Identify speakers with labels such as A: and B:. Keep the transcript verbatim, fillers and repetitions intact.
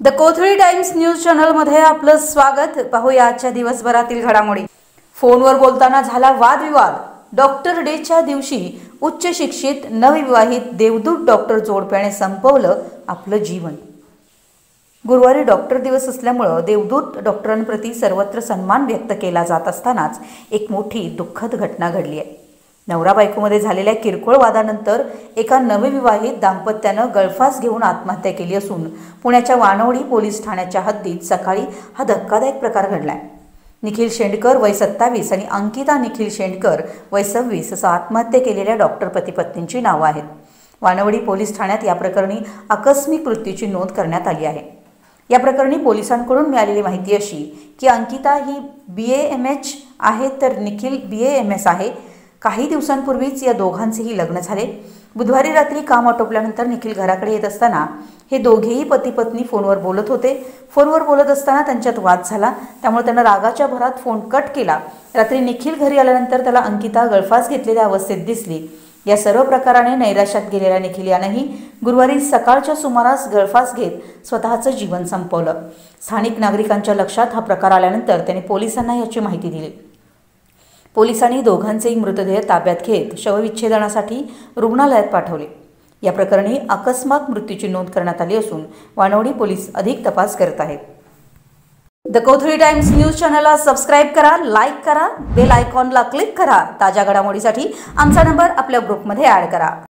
A: The Kothali Times news channel मध्ये आपलं स्वागत। पाहूया आजच्या दिवसभरातील घडामोडी। फोनवर बोलताना झाला वादविवाद। डॉक्टर डेच्या दिवशी उच्च शिक्षित नवविवाहित देवदूत डॉक्टर जोडप्याने संपवलं आपलं जीवन। गुरुवारी डॉक्टर दिवस असल्यामुळे देवदूत डॉक्टरांप्रती सर्वत्र सन्मान व्यक्त केला जात असतानाच एक मोठी दुःखद घटना घडली आहे। नवरा बायकोमध्ये झालेल्या किरकोळ वादानंतर एका नवविवाहित दाम्पत्यानं गळफास घेऊन आत्महत्या केली असून पुण्याच्या वानवडी पोलीस ठाण्याच्या हद्दीत सकाळी हा धक्कादायक प्रकार घडलाय। निखिल शेंडकर वय सत्तावीस आणि अंकिता निखिल शेंडकर वय सव्वीस असं आत्महत्या केलेल्या डॉक्टर पती पत्नींची नावं आहेत। वानवडी पोलीस ठाण्यात या प्रकरणी आकस्मिक मृत्यूची नोंद करण्यात आली आहे। या प्रकरणी पोलिसांकडून मिळालेली माहिती अशी की अंकिता ही बी ए एम एच आहे तर Nikhil B A M S आहे। काही दिवसांपूर्वीच या दोघांचेही लग्न झाले। बुधवारी रात्री काम आटोपल्यानंतर निखिल घराकडे येत असताना हे दोघेही पती पत्नी फोनवर बोलत होते। फोनवर बोलत असताना त्यांच्यात वाद झाला, त्यामुळे त्यानं रागाच्या भरात फोन कट केला। रात्री निखिल घरी आल्यानंतर त्याला अंकिता गळफास घेतलेल्या अवस्थेत दिसली। या सर्व प्रकाराने नैराश्यात गेलेल्या निखिल यानंही गुरुवारी सकाळच्या सुमारास गळफास घेत स्वतःचं जीवन संपवलं। स्थानिक नागरिकांच्या लक्षात हा प्रकार आल्यानंतर त्याने पोलिसांना याची माहिती दिली। पोलिसांनी दोघांचेही मृतदेह ताब्यात घेत शवविच्छेदनासाठी रुग्णालयात पाठवले। या प्रकरणी अकस्मात मृत्यूची नोंद करण्यात आली असून वानवडी पोलीस अधिक तपास करत आहेत। द कोथळी टाइम्स न्यूज चॅनलला सबस्क्राइब करा, लाईक करा, बेल आयकॉनला क्लिक करा। ताज्या घडामोडीसाठी आमचा नंबर आपल्या ग्रुपमध्ये ॲड करा।